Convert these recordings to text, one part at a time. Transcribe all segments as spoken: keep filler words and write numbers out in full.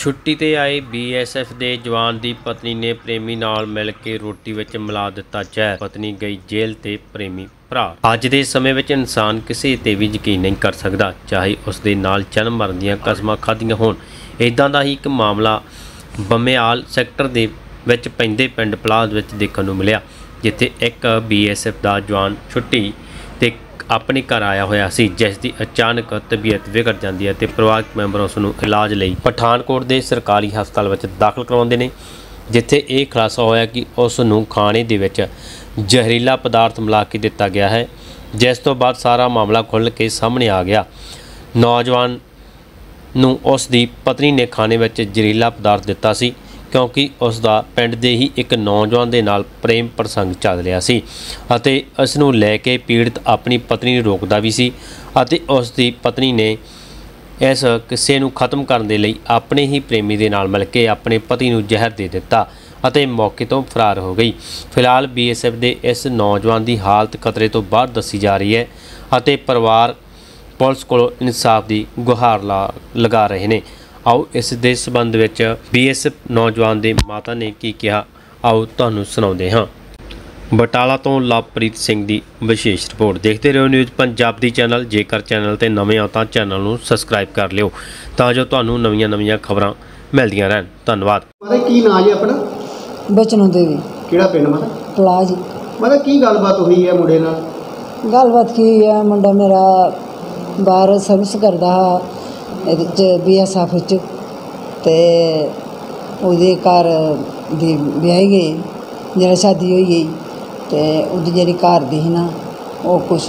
छुट्टी ते आए बी एस एफ के जवान की पत्नी ने प्रेमी नाल मिल के रोटी विच मिला दिता जहर। पत्नी गई जेल ते प्रेमी फरार। अज दे समय विच इंसान किसी ते भी यकीन नहीं कर सकता, चाहे उसके नाल जन्म मरण दीआं कसमां खाधियां होण। इदां दा ही एक मामला बमेयाल सैक्टर दे विच पैंदे पिंड पलाज विच देखण नूं मिलिया, जिथे एक बी एस एफ का जवान छुट्टी ते अपने घर आया होया सी, जिस दी अचानक तबीयत विगड़ जाती है तो परिवारक मैंबर उसनूं इलाज लई पठानकोट के सरकारी हस्पताल में दाखिल करवाउंदे ने, जिथे यह खुलासा होया कि उसनूं खाने दे विच जहरीला पदार्थ मिला के दिता गया है, जिस तो बाद सारा मामला खुल के सामने आ गया। नौजवान नूं उसदी पत्नी ने खाने में जहरीला पदार्थ दिता सी, क्योंकि उसका पिंड दे ही एक नौजवान दे नाल प्रेम प्रसंग चल रहा सी अते इस नूं लैके पीड़ित अपनी पत्नी नूं रोकदा भी सी अते उसकी पत्नी ने इस किस्से नूं खत्म करने दे लई अपने ही प्रेमी दे नाल मिल के अपने पति नूं जहर दे दिता अते मौके तो फरार हो गई। फिलहाल बी एस एफ के इस नौजवान की हालत खतरे तो बाहर दसी जा रही है अते परिवार पुलिस कोलों इंसाफ की गुहार ला लगा रहे हैं। आओ इस दे संबंध विच बी एस एफ नौजवान के माता ने की कहा, आओ तुहानूं सुणाउंदे हां। बटाला तो लवप्रीत सिंह की विशेष रिपोर्ट। देखते रहो न्यूज़ पंजाब दी चैनल। जेकर चैनल ते नवे हो तां चैनल नूं सबसक्राइब कर लिओ तां जो तुहानूं नवीआं नवीआं खबरां मिलदियां रहन। धन्नवाद। मतलब की नाम है अपना? बचनों देवी। किहड़ा पिंड मतलब? पलाज। मतलब की गलबात हुई है मुंडे नाल? गलबात की है, मुंडा मेरा बाहर सर्विस करदा हा ਇਹਦੇ 'ਚ ਬੀ ਐਸ ਐਫ 'ਚ ਤੇ ਉਹਦੇ ਘਰ ਦੀ ਵਿਆਹੀ ਗਈ, ਜਿਹੜਾ ਸ਼ਾਦੀ ਹੋਈ ਗਈ ਤੇ ਉਹਦੀ ਜਿਹੜੀ ਘਰ ਦੀ ਸੀ ਨਾ, ਉਹ ਕੁਛ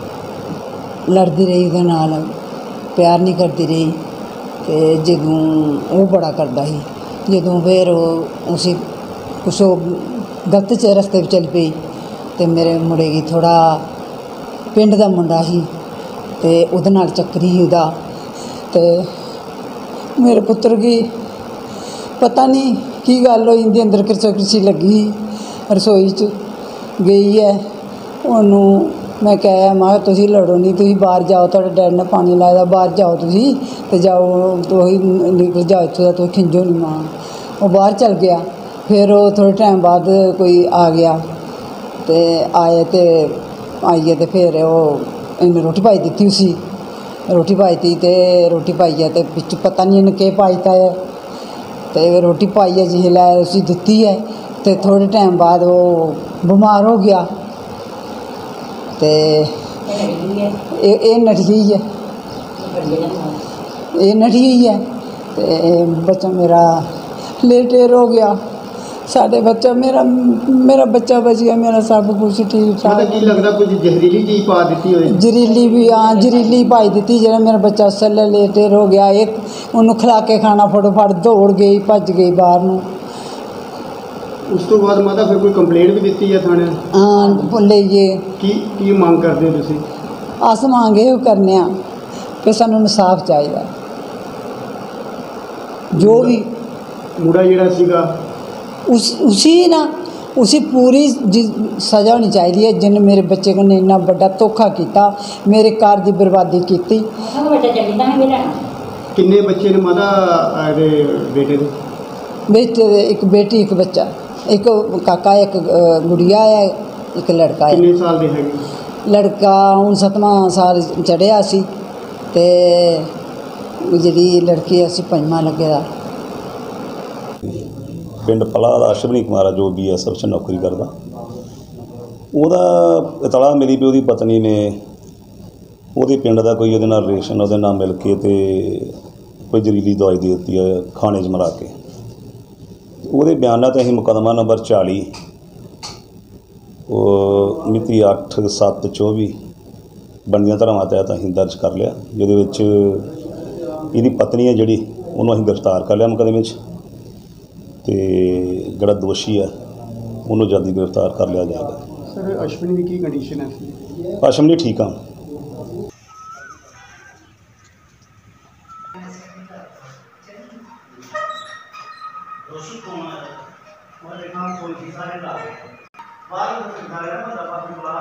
ਲੜਦੀ ਰਹੀ ਉਹਦੇ ਨਾਲ, ਪਿਆਰ ਨਹੀਂ ਕਰਦੀ ਰਹੀ ਤੇ ਜਦੋਂ ਉਹ ਬੜਾ ਕਰਦਾ ਸੀ, ਜਦੋਂ ਫਿਰ ਉਹ ਉਸੇ ਕੁਛ ਉਹ ਗਲਤ ਚ ਰਸਤੇ 'ਤੇ ਚੱਲ ਪਈ ਤੇ ਮੇਰੇ ਮੁੰਡੇ ਦੀ ਥੋੜ੍ਹਾ ਪਿੰਡ ਦਾ ਮੁੰਡਾ ਸੀ ਤੇ ਉਹਦੇ ਨਾਲ ਚੱਕਰੀ ਸੀ ਉਹਦਾ ਤੇ ਮੇਰੇ ਪੁੱਤਰ की पता नहीं की गल होई इंदे अंदर किरचा किरची लगी रसोई च गई है। उन्होंने मैं कहा मैं तुसीं लड़ो नहीं, तुसीं बाहर जाओ, तुहाडे डैडी ने पानी लाए दा, बाहर जाओ तुसीं ते जाओ, तुसीं निकल जाओ इत्थों दा, तुसीं खिंजो नहीं मां। वो बाहर चल गया। फिर वो थोड़े टाइम बाद कोई आ गया ते आए ते आइए ते फिर वो इन्हें रोटी पाई दी उसी, रोटी पाई थी तो रोटी पाइए तो बिच पता नहीं इन्हें केह् पाई दिता है तो रोटी पाइए जिसलै उसी दिती है तो थोड़े टाइम बाद वो बीमार हो गया तो ये नठी गई है, ये नठी गई है तो बच्चा मेरा लेटेर हो गया। साढ़े बच्चा मेरा मेरा बच्चा बच गया, मेरा सब कुछ ठीक ठाक। की लगदा कुछ जहरीली चीज पा दी होई? जहरीली भी हाँ जहरीली पाई दी, जो मेरा बच्चा उसले लेटेर हो गया। एक उन्होंने खिला के खाना फटोफट दौड़ गई, भज गई बाहर नूं। उस तो बाद माता फिर कोई कंप्लेंट भी दी है थाने? हाँ लेइए। की की मांग करते हो तुसीं? अस मांग ये करने आ कि सानूं इंसाफ चाहिए। जो भी मुंडा जिहड़ा सीगा उस उसी ना उसी पूरी सज़ा होनी चाहिए है, जिन्हें मेरे बच्चे कन्नै इन्ना बड़ा धोखा किया, मेरे घर की बर्बादी की। किन्ने बच्चे ने माता बेटे दे? बेटे दे एक बेटी एक बच्चा, एक काका एक गुड़िया है, एक लड़का है। किन्ने साल दे है? लड़का हुण सतवां साल चढ़िया सी ते जिहड़ी लड़की है उसी पंजवां लगे दा। पिंड पला दा अश्वनी कुमार जो बी एस एफ च नौकरी करदा, ਉਹਦਾ इतला मिली भी ਉਹਦੀ पत्नी ने ਉਹਦੇ पिंड ਦਾ कोई ਉਹਦੇ ਨਾਲ रिलेशन ਉਹਦੇ ਨਾਲ मिल के ते कोई जहरीली दवाई दे दी है खाने च मिला के। ਉਹਦੇ ਬਿਆਨਾਂ ਤੇ ਅਸੀਂ मुकदमा नंबर चाली मिति अठ सत्त चौबी बनदियां धारावां तहत असीं दर्ज कर लिया, जिहदे विच ਇਹਦੀ पत्नी है जिहड़ी ਉਹਨੂੰ ਅਸੀਂ गिरफ्तार कर लिया मुकदमे च ते जिहड़ा दोषी है उन्होंने जल्दी गिरफ्तार कर लिया जाएगा। सर अश्विनी की की कंडीशन है? अश्विनी ठीक हाँ।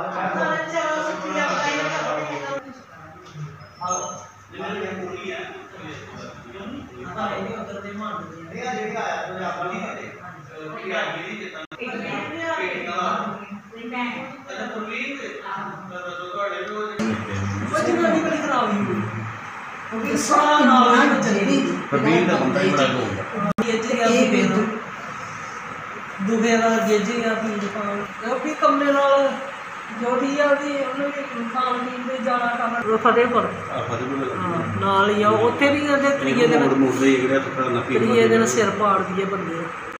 हाँ दुखे का गेजे या पीड़ पान भी कमरे नाल जो भी आ भी उन्होंने खान पीन में जाना करना फतेहपुर नाल ही आ उत्थे भी त्रीए दिन त्रीए दिन सिर पाड़ दिए बंदे